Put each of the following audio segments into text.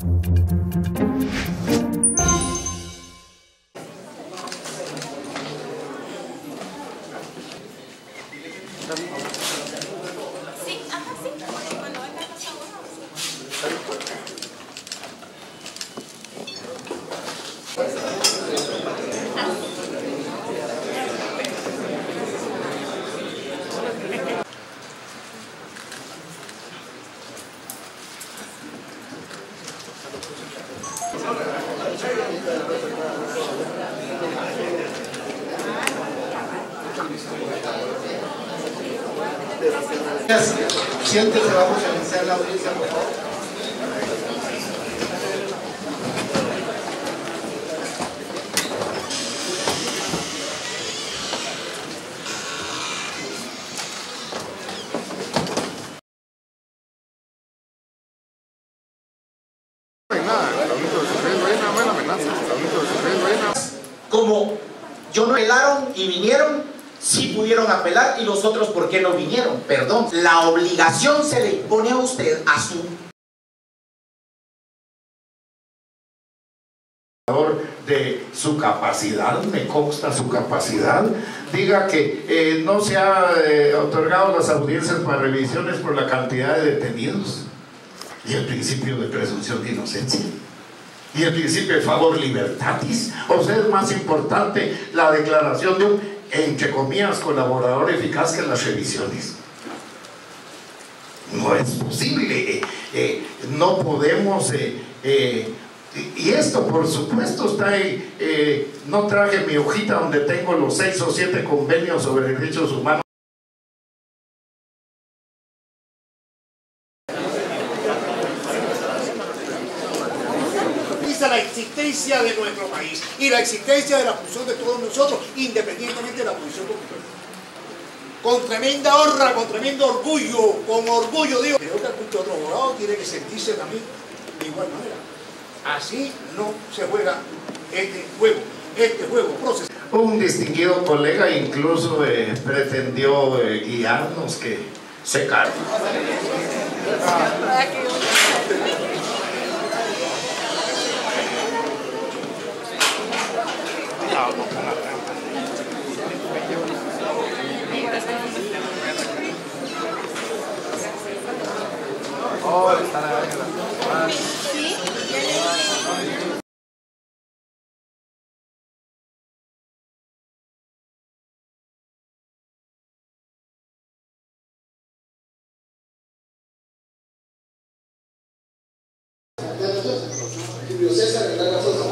Sí, ajá, sí. Cuando venga a casa Siéntese, vamos a iniciar la audiencia, por favor. Como yo no apelaron y vinieron, sí pudieron apelar, y los otros, ¿por qué no vinieron? Perdón, la obligación se le impone a usted a su de su capacidad, me consta su capacidad, diga que no se ha otorgado las audiencias para revisiones por la cantidad de detenidos y el principio de presunción de inocencia y el principio de favor libertatis. O sea, es más importante la declaración de un, entre comillas, colaborador eficaz que las revisiones. No es posible, no podemos y esto por supuesto está ahí. No traje mi hojita donde tengo los 6 o 7 convenios sobre derechos humanos. La existencia de nuestro país y la existencia de la función de todos nosotros, independientemente de la posición política. Con tremenda honra, con tremendo orgullo, con orgullo digo, creo que algún que otro abogado tiene que sentirse también de igual manera. Así no se juega este juego proceso. Un distinguido colega incluso pretendió guiarnos, que se carga. Oh, está la verga. Sí, Julio César, la razón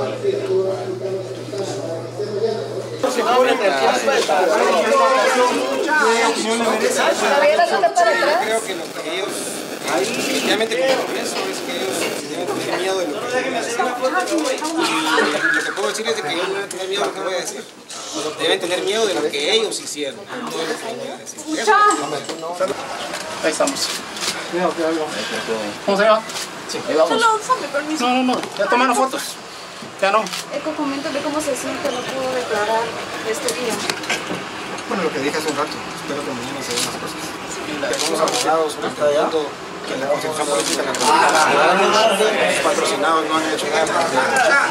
creo que lo que ellos, definitivamente como eso es que ellos deben tener miedo de lo que voy a decir. Y lo que puedo decir es de que ellos deben tener miedo de lo que voy a decir. Deben tener miedo de lo que ellos hicieron, no de lo que voy a decir. Ahí estamos. Cuidado, cuidado. ¿Cómo se llama? Sí, ahí vamos. solo dame permiso. No. Ya tomaron fotos. Ya no. Coméntale cómo se siente, no pudo declarar este día. Bueno, lo que dije hace un rato, espero que mañana se den las cosas. Tenemos abogados planteando que la constitución política de la República, los patrocinados no han hecho nada.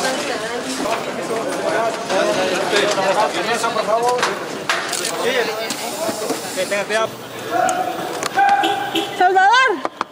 Permiso, por favor. Salvador.